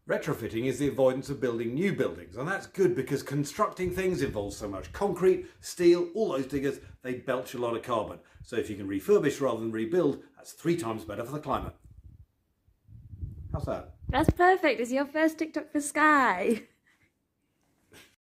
Retrofitting is the avoidance of building new buildings, and that's good because constructing things involves so much concrete, steel, all those diggers, they belch a lot of carbon. So if you can refurbish rather than rebuild, that's 3 times better for the climate. How's that? That's perfect. It's your first TikTok for Sky.